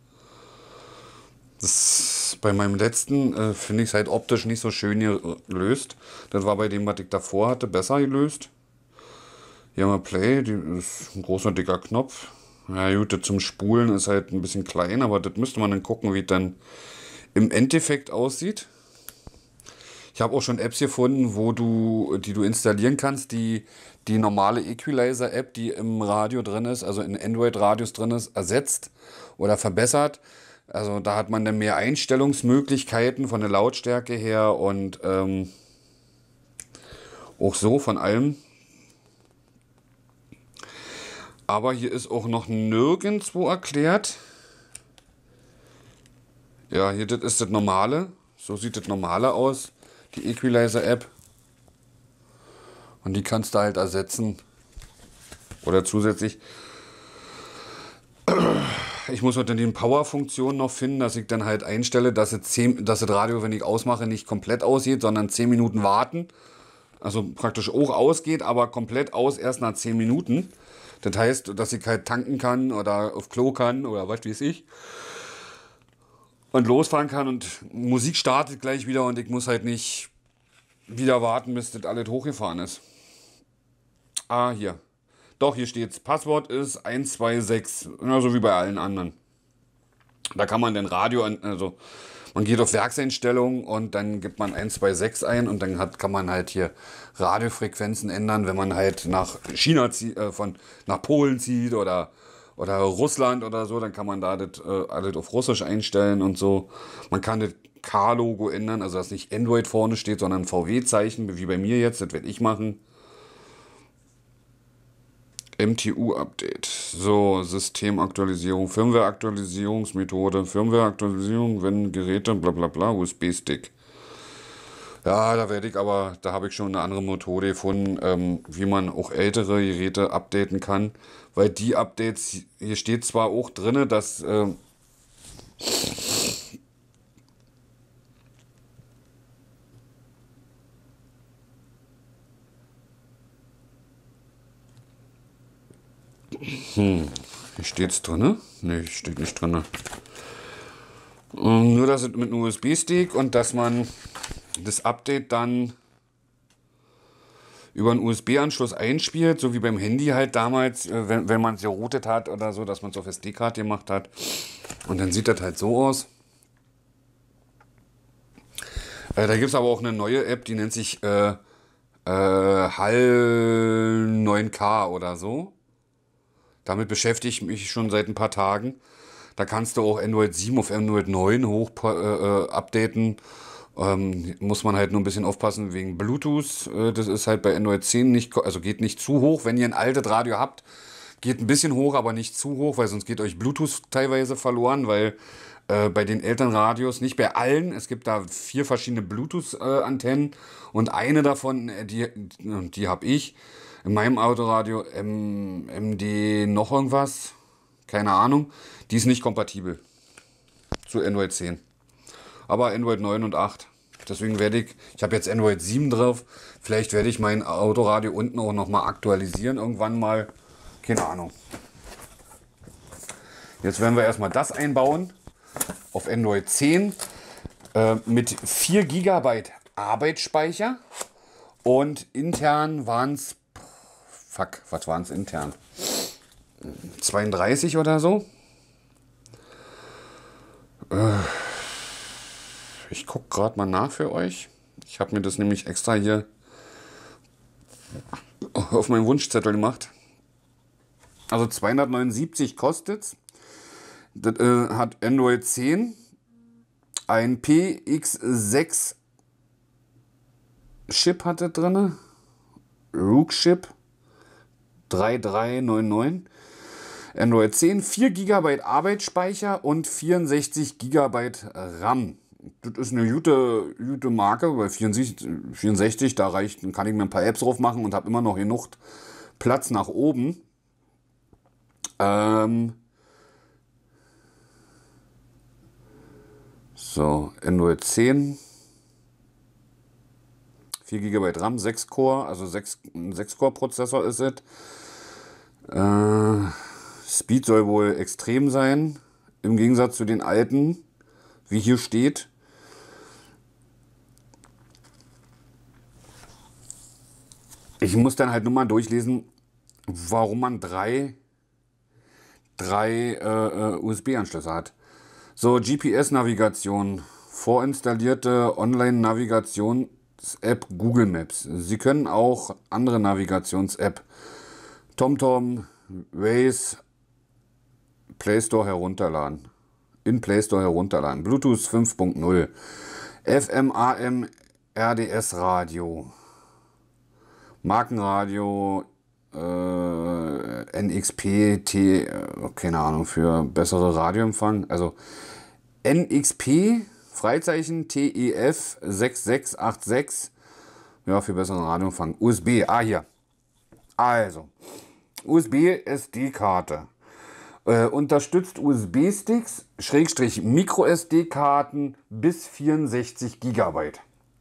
Das bei meinem letzten äh, finde ich es halt optisch nicht so schön gelöst. Das war bei dem, was ich davor hatte, besser gelöst. Hier haben wir Play, die ist ein großer dicker Knopf. Ja gut, das zum Spulen ist halt ein bisschen klein, aber das müsste man dann gucken, wie es dann im Endeffekt aussieht. Ich habe auch schon Apps gefunden, wo du, die du installieren kannst, die die normale Equalizer-App, die im Radio drin ist, also in Android-Radios drin ist, ersetzt oder verbessert. Also da hat man dann mehr Einstellungsmöglichkeiten von der Lautstärke her und ähm, auch so von allem. Aber hier ist auch noch nirgendwo erklärt. Ja, hier das ist das Normale. So sieht das Normale aus, die Equalizer-App. Und die kannst du halt ersetzen. Oder zusätzlich. Ich muss halt dann die Power-Funktion noch finden, dass ich dann halt einstelle, dass das, zehn, dass das Radio, wenn ich ausmache, nicht komplett ausgeht, sondern zehn Minuten warten. Also praktisch auch ausgeht, aber komplett aus erst nach zehn Minuten. Das heißt, dass ich halt tanken kann oder auf Klo kann oder was weiß ich. Und losfahren kann und Musik startet gleich wieder und ich muss halt nicht wieder warten, bis das alles hochgefahren ist. Ah, hier. Doch, hier steht's. Passwort ist eins zwei sechs, so wie bei allen anderen. Da kann man den Radio, also man geht auf Werkseinstellungen und dann gibt man eins zwei sechs ein und dann hat, kann man halt hier Radiofrequenzen ändern, wenn man halt nach China zieht, äh, von, nach Polen zieht oder, oder Russland oder so, dann kann man da das äh, alles auf Russisch einstellen und so. Man kann das K-Logo ändern, also dass nicht Android vorne steht, sondern ein V W-Zeichen, wie bei mir jetzt, das werde ich machen. M T U-Update. So, Systemaktualisierung, Firmware-Aktualisierungsmethode, Firmware-Aktualisierung, wenn Geräte, bla bla bla, U S B-Stick. Ja, da werde ich aber, da habe ich schon eine andere Methode gefunden, ähm, wie man auch ältere Geräte updaten kann. Weil die Updates, hier steht zwar auch drin, dass äh, Hm, hier steht's drin? Ne, steht nicht drin. Ähm, nur, dass es mit einem U S B-Stick und dass man das Update dann über einen U S B-Anschluss einspielt, so wie beim Handy halt damals, äh, wenn, wenn man es geroutet hat oder so, dass man es auf S D-Karte gemacht hat. Und dann sieht das halt so aus. Äh, da gibt es aber auch eine neue App, die nennt sich äh, äh, Hall neun K oder so. Damit beschäftige ich mich schon seit ein paar Tagen. Da kannst du auch Android sieben auf Android neun hoch äh, äh, updaten. Ähm, muss man halt nur ein bisschen aufpassen wegen Bluetooth. Äh, das ist halt bei Android zehn nicht, also geht nicht zu hoch. Wenn ihr ein altes Radio habt, geht ein bisschen hoch, aber nicht zu hoch, weil sonst geht euch Bluetooth teilweise verloren, weil äh, bei den Elternradios, nicht bei allen, es gibt da vier verschiedene Bluetooth-Antennen und eine davon, äh, die, die habe ich. In meinem Autoradio M, M D noch irgendwas, keine Ahnung, die ist nicht kompatibel zu Android zehn. Aber Android neun und acht. Deswegen werde ich, ich habe jetzt Android sieben drauf, vielleicht werde ich mein Autoradio unten auch nochmal aktualisieren, irgendwann mal, keine Ahnung. Jetzt werden wir erstmal das einbauen auf Android zehn äh, mit vier Gigabyte Arbeitsspeicher und intern waren es Fuck, was waren es intern? zweiunddreißig oder so. Ich gucke gerade mal nach für euch. Ich habe mir das nämlich extra hier auf meinen Wunschzettel gemacht. Also zweihundertneunundsiebzig kostet es. Das äh, hat Android zehn. Ein P X sechs Chip hat das drin. Rook Chip. drei drei neun neun. Android zehn, vier Gigabyte Arbeitsspeicher und vierundsechzig Gigabyte RAM. Das ist eine gute, gute Marke, weil vierundsechzig, vierundsechzig, da reicht, dann kann ich mir ein paar Apps drauf machen und habe immer noch genug Platz nach oben. Ähm so, Android zehn, vier Gigabyte RAM, sechs Core, also sechs, ein sechs Core Prozessor ist es. Äh, Speed soll wohl extrem sein, im Gegensatz zu den alten, wie hier steht. Ich muss dann halt nur mal durchlesen, warum man drei, drei äh, U S B-Anschlüsse hat. So, G P S-Navigation, vorinstallierte Online-Navigations-App Google Maps. Sie können auch andere Navigations-App, TomTom, Waze, Play Store herunterladen. In Play Store herunterladen. Bluetooth fünf Punkt null, F M, A M, R D S-Radio, Markenradio, äh, N X P, T, äh, keine Ahnung, für bessere Radioempfang. Also N X P, Freizeichen, T E F sechs sechs acht sechs, ja, für besseren Radioempfang. U S B, ah, hier. Also, U S B-S D-Karte. Äh, unterstützt U S B-Sticks, Schrägstrich Micro-S D-Karten bis vierundsechzig Gigabyte.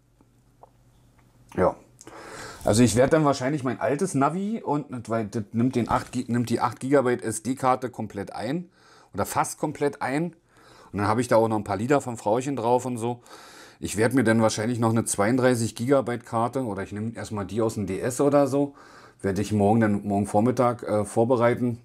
Ja. Also ich werde dann wahrscheinlich mein altes Navi, und weil das nimmt, den acht, nimmt die acht Gigabyte S D-Karte komplett ein. Oder fast komplett ein. Und dann habe ich da auch noch ein paar Lieder vom Frauchen drauf und so. Ich werde mir dann wahrscheinlich noch eine zweiunddreißig Gigabyte Karte, oder ich nehme erstmal die aus dem D S oder so. Werde ich morgen, dann, morgen Vormittag äh, vorbereiten.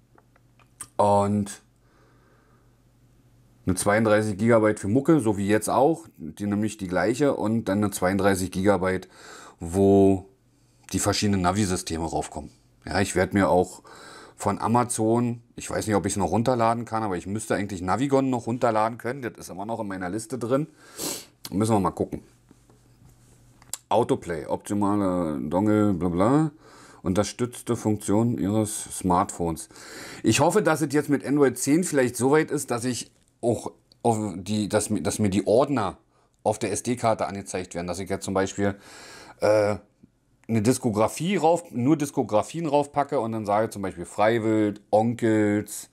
Und eine zweiunddreißig Gigabyte für Mucke, so wie jetzt auch. Die nämlich die gleiche. Und dann eine zweiunddreißig Gigabyte, wo die verschiedenen Navi-Systeme raufkommen. Ja, ich werde mir auch von Amazon, ich weiß nicht, ob ich es noch runterladen kann, aber ich müsste eigentlich Navigon noch runterladen können. Das ist immer noch in meiner Liste drin. Müssen wir mal gucken. Autoplay, optimale Dongle, bla bla. Unterstützte Funktion Ihres Smartphones. Ich hoffe, dass es jetzt mit Android zehn vielleicht so weit ist, dass ich auch auf die, dass, dass mir die Ordner auf der S D-Karte angezeigt werden. Dass ich jetzt zum Beispiel äh, eine Diskografie rauf, nur Diskografien raufpacke und dann sage zum Beispiel Freiwild, Onkels,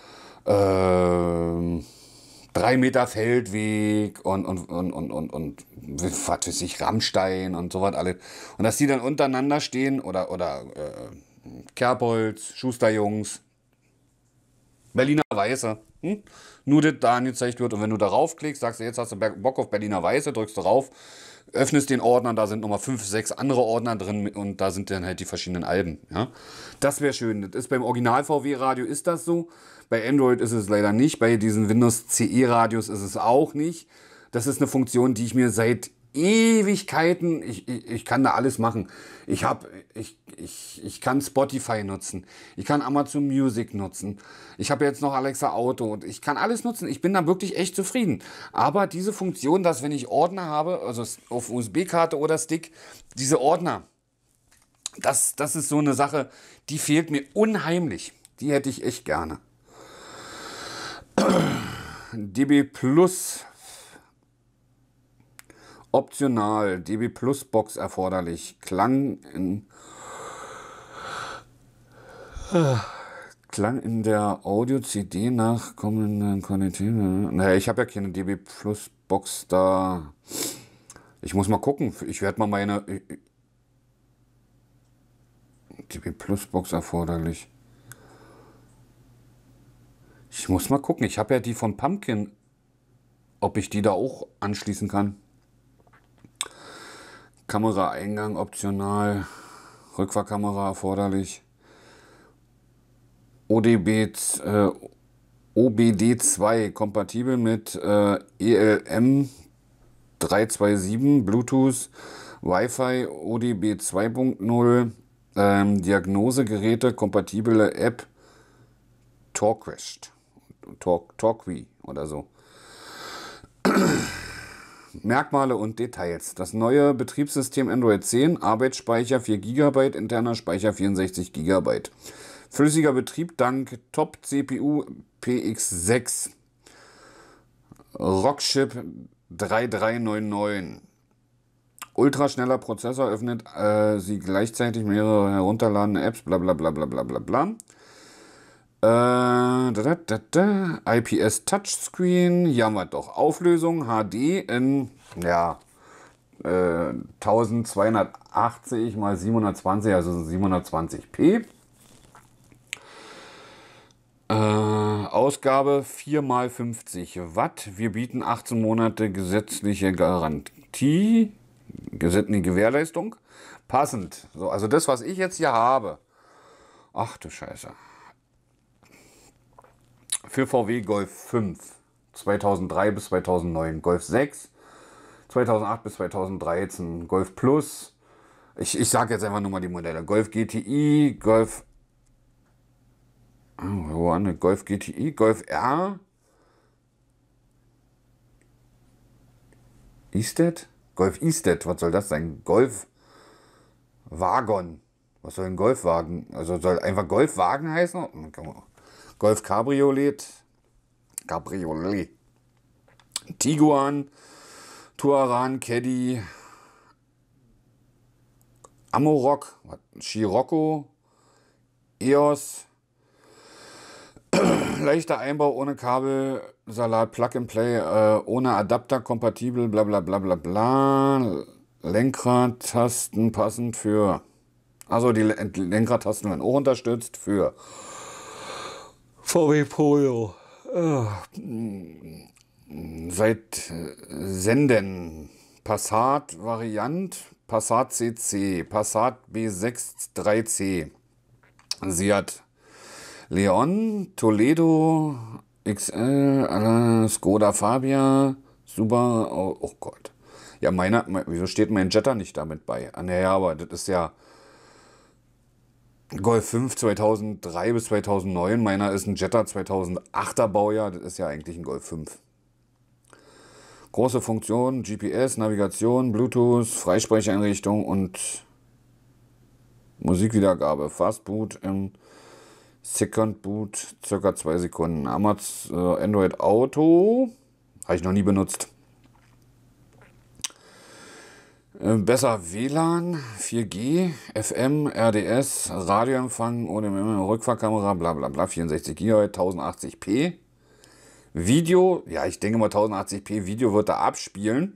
äh, drei Meter Feldweg und, und, und, und, und, und was weiß ich, Rammstein und sowas alles. Und dass die dann untereinander stehen oder, oder äh, Kerbholz, Schusterjungs, Berliner Weiße. Hm? Nur das da angezeigt wird. Und wenn du darauf klickst, sagst du, jetzt hast du Bock auf Berliner Weiße, drückst du rauf, öffnest den Ordner, da sind nochmal fünf, sechs andere Ordner drin und da sind dann halt die verschiedenen Alben. Ja? Das wäre schön. Das ist beim Original-V W-Radio ist das so. Bei Android ist es leider nicht. Bei diesen Windows C E-Radios ist es auch nicht. Das ist eine Funktion, die ich mir seit Ewigkeiten, ich, ich, ich kann da alles machen. Ich, hab, ich, ich, ich kann Spotify nutzen. Ich kann Amazon Music nutzen. Ich habe jetzt noch Alexa Auto. Und ich kann alles nutzen. Ich bin da wirklich echt zufrieden. Aber diese Funktion, dass wenn ich Ordner habe, also auf U S B-Karte oder Stick, diese Ordner, das, das ist so eine Sache, die fehlt mir unheimlich. Die hätte ich echt gerne. D B Plus optional, D B Plus Box erforderlich, Klang in Klang in der Audio-C D nach kommenden Qualität. Naja, ich habe ja keine D B Plus Box da. Ich muss mal gucken. Ich werde mal meine D B Plus Box erforderlich. Ich muss mal gucken. Ich habe ja die von Pumpkin, ob ich die da auch anschließen kann. Kameraeingang optional, Rückfahrkamera erforderlich. O D B, äh, O B D zwei kompatibel mit äh, E L M drei zwei sieben, Bluetooth, Wi-Fi, O D B zwei Punkt null, ähm, Diagnosegeräte, kompatible App, TalkQuest, Talk, TalkWi oder so. Merkmale und Details. Das neue Betriebssystem Android zehn, Arbeitsspeicher vier Gigabyte, interner Speicher vierundsechzig Gigabyte. Flüssiger Betrieb dank Top-C P U P X sechs. Rockchip drei drei neun neun. Ultraschneller Prozessor, öffnet äh, sie gleichzeitig mehrere herunterladende Apps, bla bla bla bla bla bla bla. Äh, da, da, da, da. I P S Touchscreen, hier haben wir doch Auflösung, H D in, ja, äh, zwölfhundertachtzig mal siebenhundertzwanzig, also siebenhundertzwanzig p. Äh, Ausgabe vier mal fünfzig Watt. Wir bieten achtzehn Monate gesetzliche Garantie. Gesetzliche Gewährleistung. Passend. So, also das, was ich jetzt hier habe. Ach du Scheiße. Für V W Golf fünf. zweitausenddrei bis zweitausendneun. Golf sechs. zweitausendacht bis zweitausenddreizehn. Golf Plus. Ich, ich sage jetzt einfach nur mal die Modelle. Golf G T I. Golf... Oh, wo war ne? Golf G T I. Golf R. Istet? Golf Istet, was soll das sein? Golf Wagon. Was soll ein Golfwagen? Also soll einfach Golfwagen heißen? Golf Cabriolet. Cabriolet. Tiguan. Touran, Caddy. Amarok. Scirocco. E O S. Leichter Einbau ohne Kabel, Salat, Plug and Play, äh, ohne Adapter, kompatibel, bla bla bla bla bla. Lenkradtasten passend für, also die Lenkradtasten werden auch unterstützt für V W Polo. Äh, seit Senden, Passat Variant, Passat C C, Passat B sechs drei C, Seat Leon, Toledo, X L, äh, Skoda Fabia, Super, oh, oh Gott. Ja, meiner, wieso steht mein Jetta nicht damit bei? Ah, naja, aber das ist ja Golf fünf zweitausenddrei bis zweitausendneun, meiner ist ein Jetta zweitausendachter Baujahr, das ist ja eigentlich ein Golf fünf. Große Funktion, G P S, Navigation, Bluetooth, Freisprecheinrichtung und Musikwiedergabe. Fastboot im Second Boot, circa zwei Sekunden. Amazon äh, Android Auto, habe ich noch nie benutzt. Äh, besser W L A N, vier G, F M, R D S, Radioempfang, O D M M, Rückfahrkamera, bla bla bla, vierundsechzig Gigabyte, tausendachtzig p. Video, ja, ich denke mal tausendachtzig p Video wird er abspielen.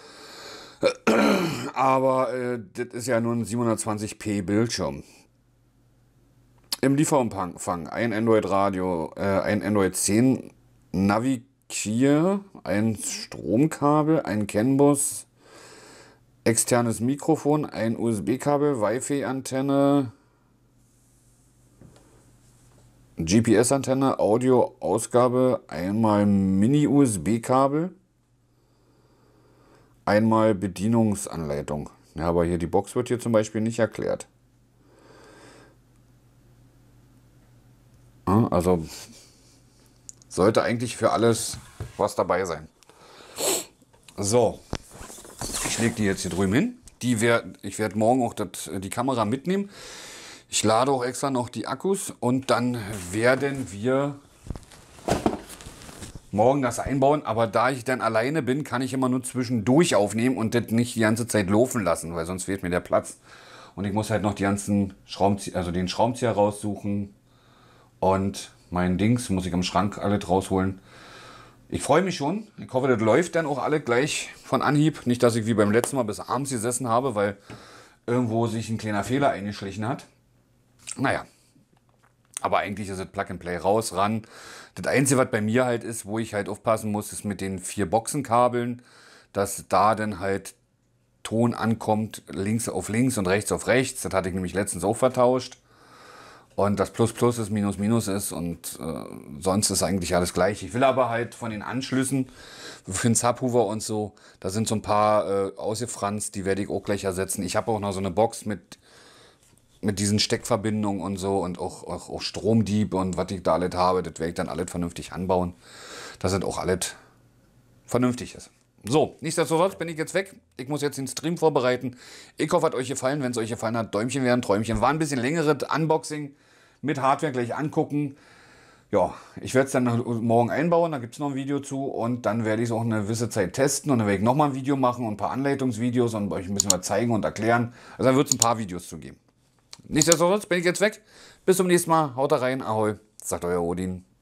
Aber äh, das ist ja nur ein siebenhundertzwanzig p Bildschirm. Im Lieferumfang ein Android-Radio, äh, ein Android zehn Navigier, ein Stromkabel, ein CAN-Bus, externes Mikrofon, ein U S B-Kabel, Wi-Fi-Antenne, G P S-Antenne, Audio-Ausgabe, einmal Mini-U S B-Kabel, einmal Bedienungsanleitung. Ja, aber hier die Box wird hier zum Beispiel nicht erklärt. Also sollte eigentlich für alles was dabei sein. So, ich lege die jetzt hier drüben hin. Die werd, ich werde morgen auch das, die Kamera mitnehmen. Ich lade auch extra noch die Akkus und dann werden wir morgen das einbauen. Aber da ich dann alleine bin, kann ich immer nur zwischendurch aufnehmen und das nicht die ganze Zeit laufen lassen, weil sonst fehlt mir der Platz. Und ich muss halt noch die ganzen Schraubenzieher, also den Schraubenzieher raussuchen. Und mein Dings muss ich am Schrank alles rausholen. Ich freue mich schon. Ich hoffe, das läuft dann auch alle gleich von Anhieb. Nicht, dass ich wie beim letzten Mal bis abends gesessen habe, weil irgendwo sich ein kleiner Fehler eingeschlichen hat. Naja, aber eigentlich ist es Plug and Play raus, ran. Das Einzige, was bei mir halt ist, wo ich halt aufpassen muss, ist mit den vier Boxenkabeln, dass da dann halt Ton ankommt, links auf links und rechts auf rechts. Das hatte ich nämlich letztens auch vertauscht. Und das Plus Plus ist Minus Minus ist und äh, sonst ist eigentlich alles gleich. Ich will aber halt von den Anschlüssen für den Subwoofer und so, da sind so ein paar äh, ausgefranst, die werde ich auch gleich ersetzen. Ich habe auch noch so eine Box mit, mit diesen Steckverbindungen und so und auch, auch, auch Stromdieb und was ich da alles habe, das werde ich dann alles vernünftig anbauen, dass das auch alles vernünftig ist. So, nichtsdestotrotz bin ich jetzt weg. Ich muss jetzt den Stream vorbereiten. Ich hoffe, hat euch gefallen. Wenn es euch gefallen hat, Däumchen werden, Träumchen. War ein bisschen längeres Unboxing mit Hardware gleich angucken. Ja, ich werde es dann morgen einbauen, da gibt es noch ein Video zu und dann werde ich es auch eine gewisse Zeit testen und dann werde ich nochmal ein Video machen und ein paar Anleitungsvideos und euch ein bisschen was zeigen und erklären. Also dann wird es ein paar Videos zu geben. Nichtsdestotrotz bin ich jetzt weg. Bis zum nächsten Mal. Haut da rein. Ahoi. Sagt euer Odin.